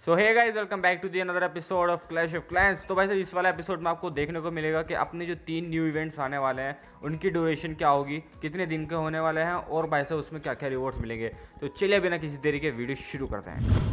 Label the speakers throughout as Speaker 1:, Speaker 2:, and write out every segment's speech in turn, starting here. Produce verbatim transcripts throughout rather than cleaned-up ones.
Speaker 1: So hey guys, welcome back to the another episode of Clash of Clans. तो भाई साहब, इस वाले एपिसोड में आपको देखने को मिलेगा कि अपने जो तीन न्यू इवेंट्स आने वाले हैं उनकी ड्यूरेशन क्या होगी, कितने दिन के होने वाले हैं और भाई साहब उसमें क्या क्या रिवॉर्ड्स मिलेंगे। तो चलिए बिना किसी देरी के वीडियो शुरू करते हैं।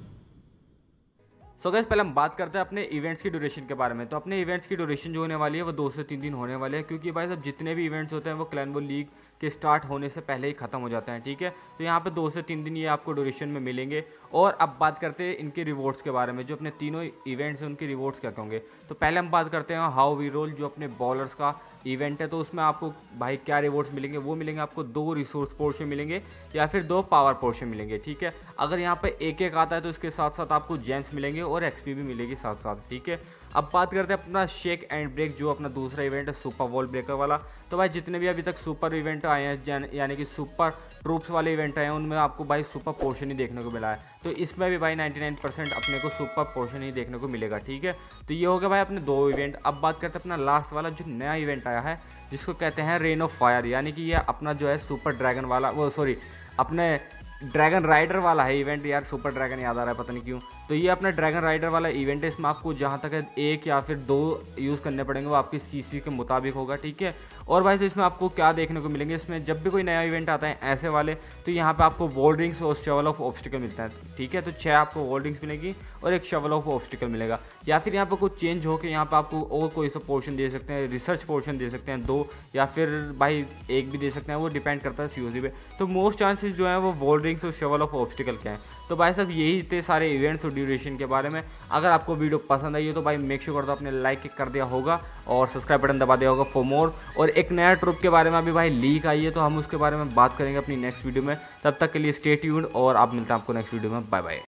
Speaker 1: सो गाइस, पहले हम बात करते हैं अपने इवेंट्स की ड्यूरेशन के बारे में। तो अपने इवेंट्स की ड्यूरेशन जो होने वाली है वो दो से तीन दिन होने वाले हैं, क्योंकि भाई साहब जितने भी इवेंट्स होते हैं वो क्लैन वॉर लीग के स्टार्ट होने से पहले ही खत्म हो जाते हैं। ठीक है, तो यहाँ पे दो से तीन दिन ये आपको ड्यूरेशन में मिलेंगे। और अब बात करते हैं इनके रिवॉर्ड्स के बारे में। जो अपने तीनों इवेंट्स हैं उनके रिवॉर्ड्स क्या होंगे। तो पहले हम बात करते हैं हाउ वी रोल, जो अपने बॉलर्स का इवेंट है। तो उसमें आपको भाई क्या रिवॉर्ड्स मिलेंगे, वो मिलेंगे आपको दो रिसोर्स पोर्शन मिलेंगे या फिर दो पावर पोर्शन मिलेंगे। ठीक है, अगर यहाँ पे एक एक आता है तो इसके साथ साथ आपको जेम्स मिलेंगे और एक्सपी भी मिलेगी साथ साथ। ठीक है, अब बात करते हैं अपना शेक एंड ब्रेक, जो अपना दूसरा इवेंट है सुपर वॉल ब्रेकर वाला। तो भाई जितने भी अभी तक सुपर इवेंट आए हैं, यानी कि सुपर ट्रूप्स वाले इवेंट आए हैं, उनमें आपको भाई सुपर पोर्शन ही देखने को मिला है। तो इसमें भी भाई निन्यानवे परसेंट अपने को सुपर पोर्शन ही देखने को मिलेगा। ठीक है, तो ये हो गया भाई अपने दो इवेंट। अब बात करते हैं अपना लास्ट वाला जो नया इवेंट आया है, जिसको कहते हैं रेन ऑफ फायर, यानी कि ये अपना जो है सुपर ड्रैगन वाला, वो सॉरी अपने ड्रैगन राइडर वाला है इवेंट। यार सुपर ड्रैगन याद आ रहा है, पता नहीं क्यों। तो ये अपना ड्रैगन राइडर वाला इवेंट है। इसमें आपको जहाँ तक है एक या फिर दो यूज़ करने पड़ेंगे, वो आपकी सीसी के मुताबिक होगा। ठीक है, और भाई से इसमें आपको क्या देखने को मिलेंगे, इसमें जब भी कोई नया इवेंट आता है ऐसे वाले, तो यहाँ पे आपको वॉल रिंग्स और शवल ऑफ ऑब्स्टिकल मिलता है। ठीक है, तो छः आपको वॉल रिंग्स मिलेगी और एक शवल ऑफ ऑब्स्टिकल मिलेगा। या फिर यहाँ पर कुछ चेंज हो के यहाँ पर आपको और कोई सा पोर्शन दे सकते हैं, रिसर्च पोर्शन दे सकते हैं दो, या फिर भाई एक भी दे सकते हैं, वो डिपेंड करता है सीओसी पे। तो मोस्ट चांसेस जो है वो वॉल रिंग्स और शवल ऑफ ऑब्स्टिकल के हैं। तो भाई साहब यही थे सारे इवेंट्स और ड्यूरेशन के बारे में। अगर आपको वीडियो पसंद आई हो तो भाई मेक श्योर कर दो आपने लाइक कर दिया होगा और सब्सक्राइब बटन दबा दिया होगा फॉर मोर। और एक नया ट्रूप के बारे में अभी भाई लीक आई है, तो हम उसके बारे में बात करेंगे अपनी नेक्स्ट वीडियो में। तब तक के लिए स्टे ट्यून्ड और आप मिलते हैं आपको नेक्स्ट वीडियो में। Bye bye.